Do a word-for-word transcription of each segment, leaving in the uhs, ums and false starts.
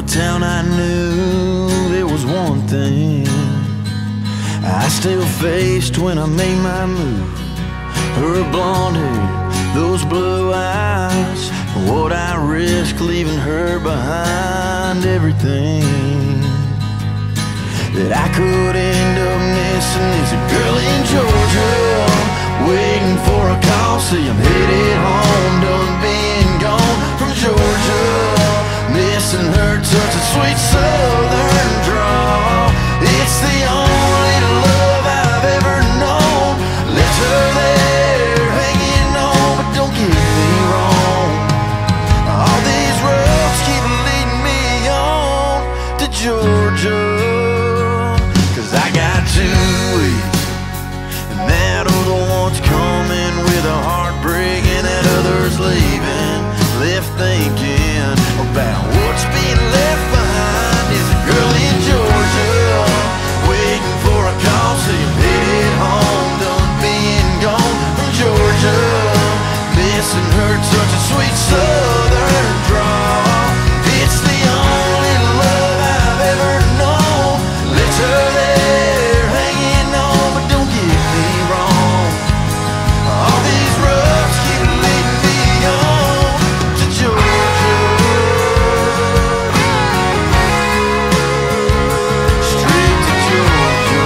a town I knew, there was one thing I still faced when I made my move. Her blonde hair, those blue eyes, what I risked leaving her behind. Everything that I could end up missing is a girl in Georgia, waiting for a call. See, I'm headed home, done being gone from Georgia, missing her touch of sweet southern drawl. It's the only love I've ever known. Left her there hanging on, but don't get me wrong, all these roads keep leading me on to Georgia. Cause I got two weeks, and that other one's coming with a heartbreak, and that other's leaving, left thinking about what's being left behind. Is a girl in Georgia, waiting for a call. See, I'm headed home, done being gone from Georgia, missing her touch of sweet southern drawl. It's the only love I've ever known. Left her there hanging on, but don't get me wrong, all these roads keep leading me on to Georgia, straight to Georgia.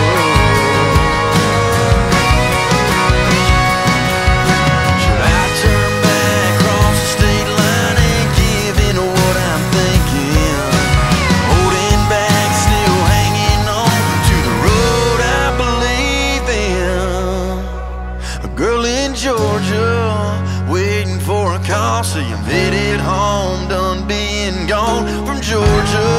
Should I turn back, cross the state line, and give in to what I'm thinking? Holding back, still hanging on to the road I believe in. A girl in Georgia, waiting for a call. See, I'm headed home, done being gone from Georgia,